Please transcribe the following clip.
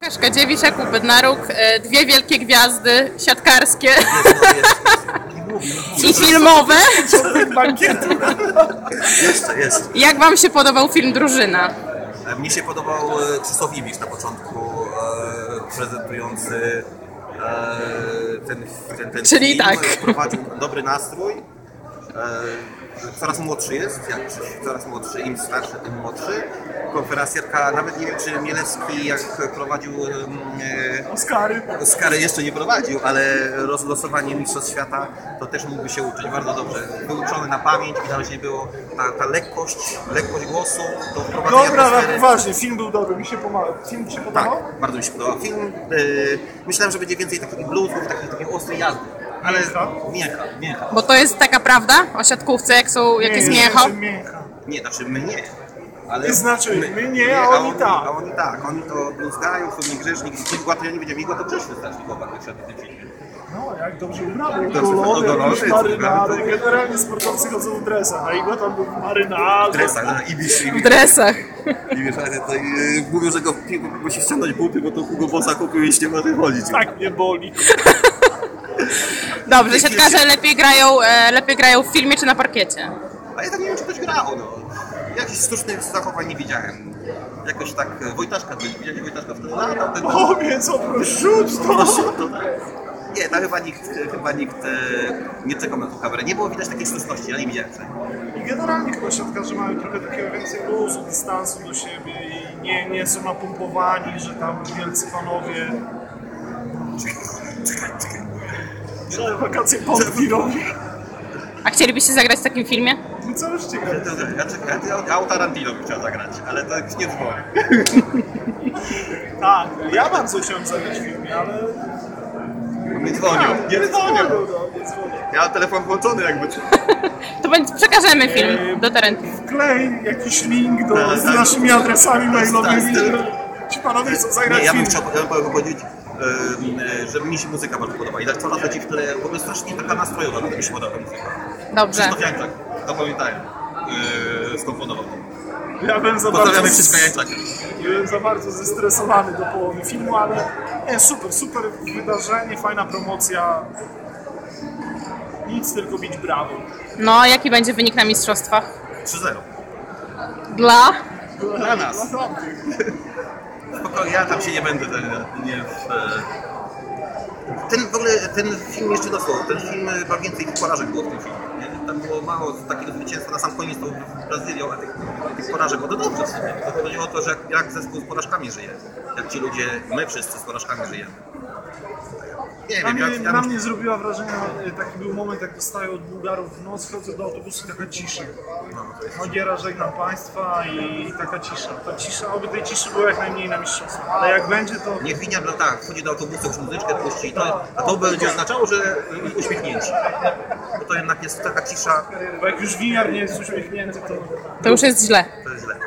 Dziewicz, Jakub Bednaruk, dwie wielkie gwiazdy siatkarskie i filmowe. Jest. Jak wam się podobał film Drużyna? Mnie się podobał Krzysztof Ibisz na początku, prezentujący ten Czyli film. tak. Wprowadził dobry nastrój. Coraz młodszy jest, coraz młodszy, im starszy, tym młodszy. Konferencjerka, nawet nie wiem, czy Mielewski jak prowadził Oscary jeszcze nie prowadził, ale rozlosowanie Mistrzostw Świata to też mógłby się uczyć bardzo dobrze. Wyuczony na pamięć, widać nie było ta lekkość głosu, to wprowadzenie Dobra, atmosfery. poważnie, film był dobry, mi się pomagał. Film ci się podobał? Tak, bardzo mi się podobał. Film, myślałem, że będzie więcej takich bluesów, takiej ostrej jazdy. Ale mięcha. Bo to jest taka prawda o siatkówce, jak jest mięcho? Mięcha. Nie, znaczy my nie. Ale To znaczy my nie, a oni tak. A oni tak, oni to bluzgają, są niegrzeczni. Igła to ja nie wiedziałem, Igła to grzeszny strasznie chłopak, jak szedł w tym filmie. No, jak dobrze ubrany, Ogolony, golony, marynary. ogolony. Generalnie sportowcy chodzą w dresach, a Igła tam był w marynarze. W dresach, Ibisz. W dresach. Ibisz, ale to mówią, że go musi ściągnąć buty, bo to Hugo Bossa kupił i nie może chodzić. Tak mnie boli. Dobrze, siatkarze lepiej grają w filmie czy na parkiecie? A ja tak nie wiem, czy ktoś grał, no. Jakichś sztucznych zachowań nie widziałem. Jakoś tak Wojtaszka, widziałeś Wojtaszka wtedy latał? O, więc rzuć to! Nie, tam chyba nikt nie czekał na tą kamerę. Nie było widać takiej sztuczności, ja nie widziałem. I generalnie chyba siatkarze mają trochę takiego więcej luzu, dystansu do siebie i nie są napompowani, że tam wielcy panowie... Że wakacje pompki robią. A chcielibyście zagrać w takim filmie? No co już ciekawe. Ja u Tarantino bym chciał zagrać, ale to już nie dzwoni. Tak, ja bardzo chciałem zagrać w filmie, ale... Nie dzwonił. Nie dzwonił. Nie dzwonił. Ja mam telefon włączony jakby. To przekażemy film do Tarantino. Wklej jakiś link z naszymi adresami mailowymi, że ci panowie chcą zagrać Nie, ja bym film. chciał powiedzieć, że mi się muzyka bardzo podoba i tak coraz leci w tle, w ogóle strasznie taka nastrojowa, mi się podoba muzyka. Dobrze. Krzysztof Jańczak, zapamiętałem, skomponował. Ja byłem za Pozdrawiamy Krzysztofa Jańczaka. byłem za bardzo zestresowany do połowy filmu, ale nie, super wydarzenie, fajna promocja. Nic, tylko bić brawo. No, jaki będzie wynik na mistrzostwach? 3-0. Dla nas. Dla tamtych. Spokojnie, ja tam się nie będę. W ogóle ten film jeszcze dostał. Ten film chyba więcej porażek było w tym filmie. Nie? Tam było mało takiego zwycięstwa na sam koniec z Brazylią, a tych porażek było to dobrze w sumie. To chodzi o to, że jak zespół z porażkami żyje. Jak ci ludzie, my wszyscy z porażkami żyjemy. Nie wiem, Na mnie zrobiła wrażenie, taki był moment, jak dostaję od Bułgarów w noc, wchodzę do autobusu i taka cisza. Ogiera, żegnam państwa i taka cisza. Ta cisza, oby tej ciszy było jak najmniej na mistrzostwach, ale jak będzie to... Niech winiar, no tak, wchodzi do autobusu, już muzyczkę puści, a to będzie oznaczało, że uśmiechnięci. Bo to jednak jest taka cisza, Bo jak już winiar nie jest uśmiechnięty, to... to już jest źle. to jest źle.